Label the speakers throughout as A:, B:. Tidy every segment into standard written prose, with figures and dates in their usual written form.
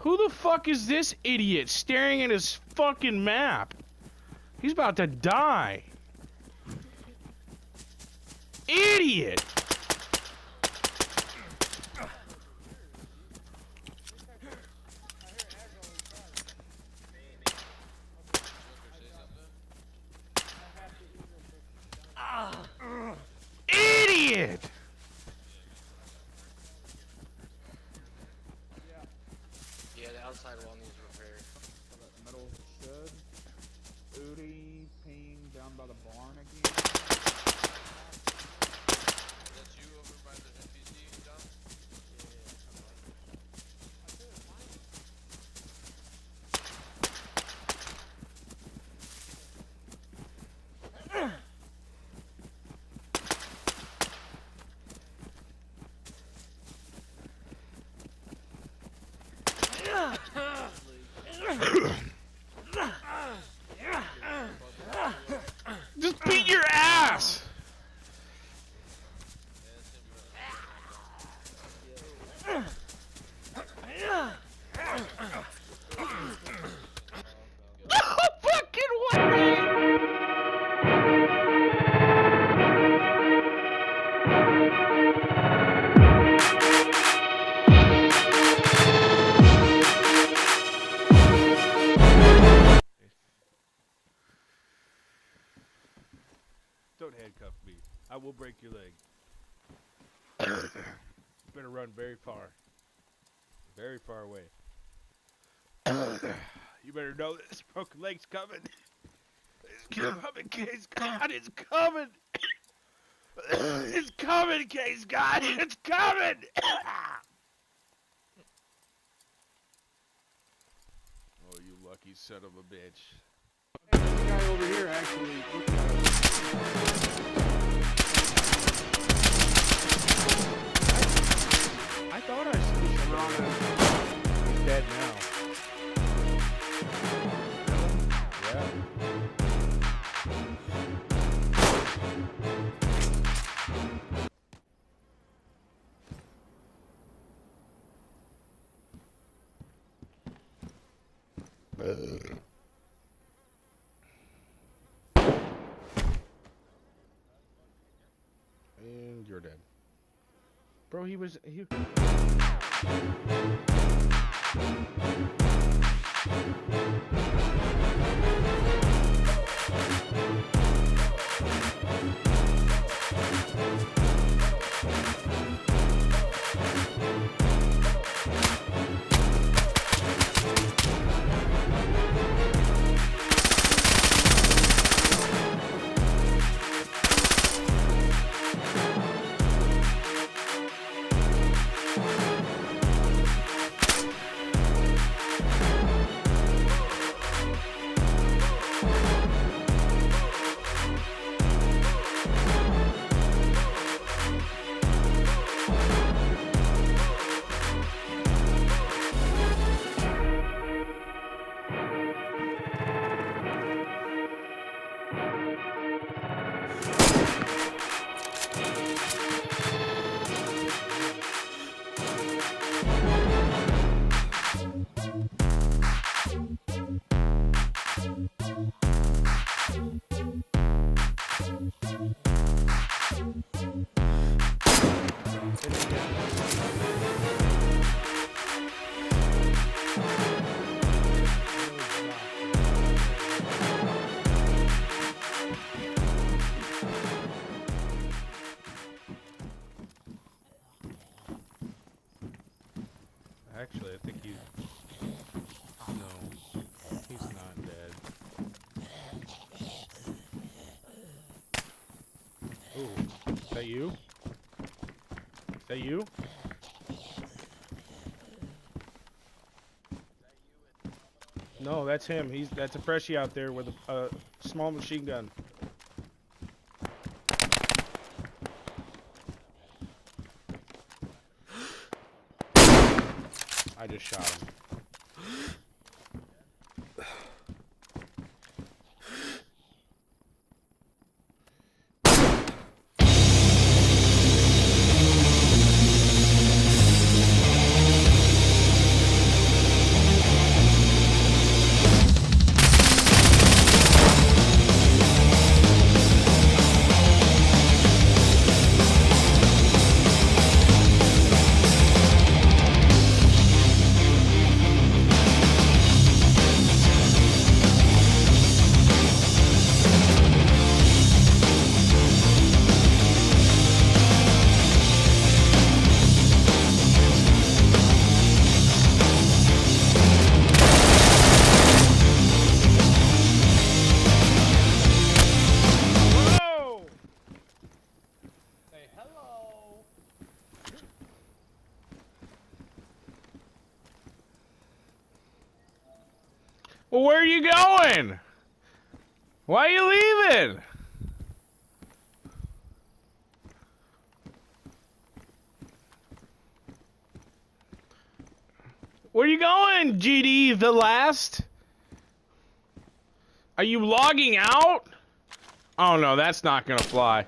A: Who the fuck is this idiot staring at his fucking map? He's about to die. Idiot! Idiot!
B: Yeah, the outside wall needs repair.
C: Metal shed. Udi ping down by the barn again.
B: That's you over by the NPC, John?
A: Just beat your ass! Oh, fucking what?
D: Don't handcuff me. I will break your leg. Better run very far. Very far away. You better know this broken leg's coming. It's coming, Case God, it's coming! It's coming, Case God, it's coming! Oh, you lucky son of a bitch.
C: Hey, there's a guy over here actually. Look at him.
A: I thought I switched him. He's dead now. Yeah. And you're dead. Bro, he was... Actually, I think he's... No, he's not dead. Ooh, is that you? Is that you? No, that's him. That's a freshie out there with a small machine gun. I just shot him. Well, where are you going? Why are you leaving? Where are you going, GD the last? Are you logging out? Oh no, that's not gonna fly.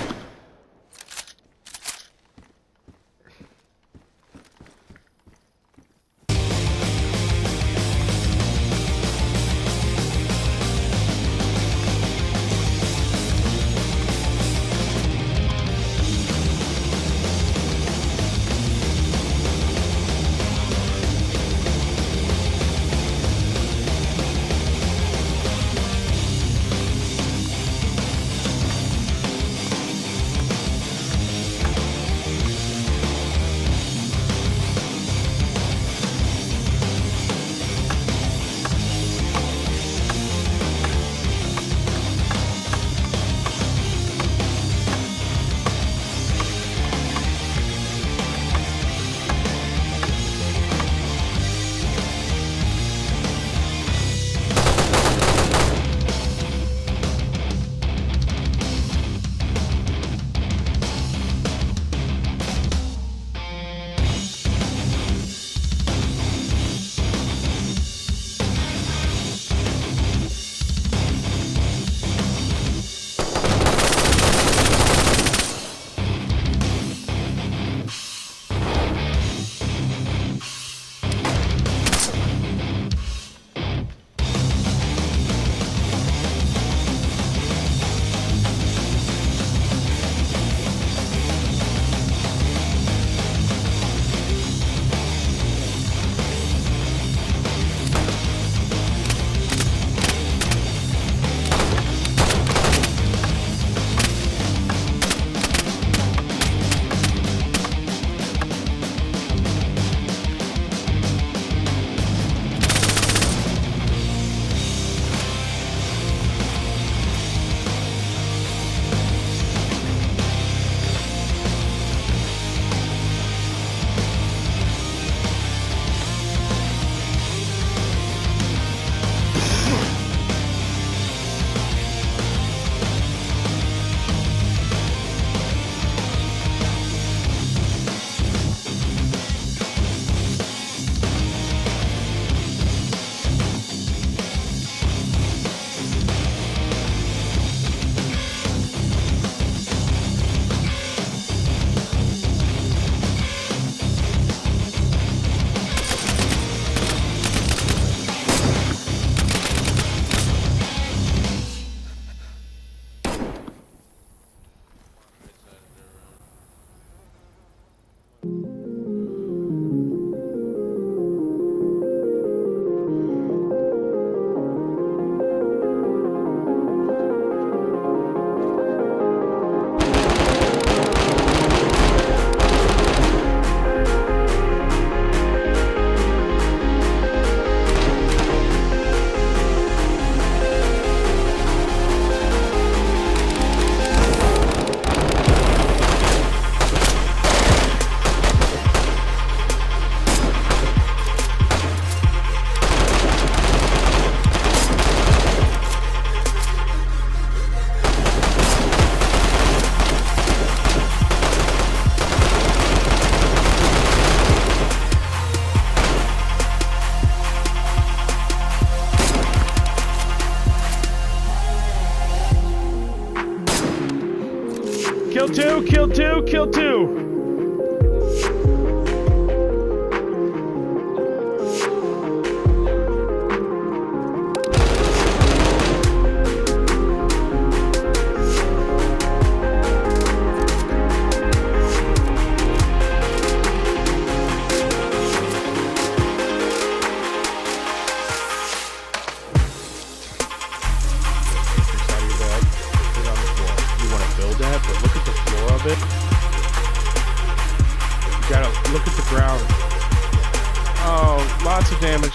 A: Kill two, kill two, kill two. Look at the ground. Oh, lots of damage.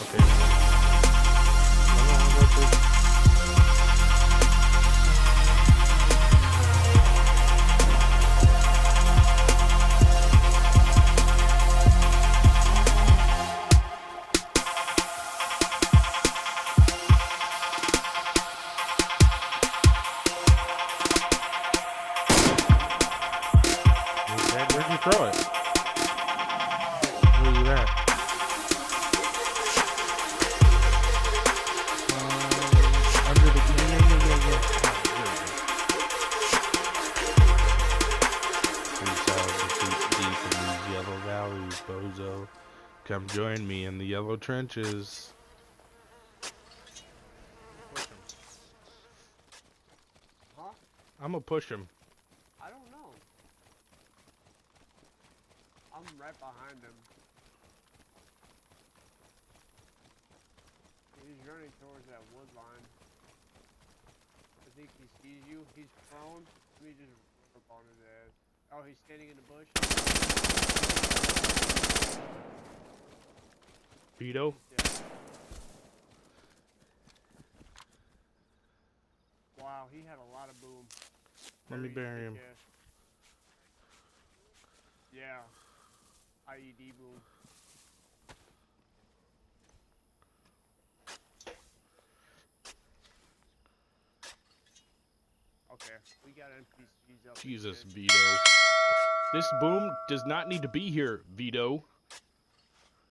A: Where'd you throw it? Where are you at? Under the yeah. We shall defeat deep in these yellow valleys, bozo. Come join me in the yellow trenches.
E: Push him. Huh?
A: I'm gonna push him.
E: I don't know. I'm right behind him. He's running towards that wood line. I think he sees you. He's prone. Let me just run up on his ass. Oh, he's standing in the bush.
A: Vito?
E: He's dead. Wow, he had a lot of boom.
A: Let me
E: Very
A: bury him.
E: thick ass. Yeah. IED boom. Okay, we got NPCs up.
A: Jesus, Vito. This boom does not need to be here, Vito.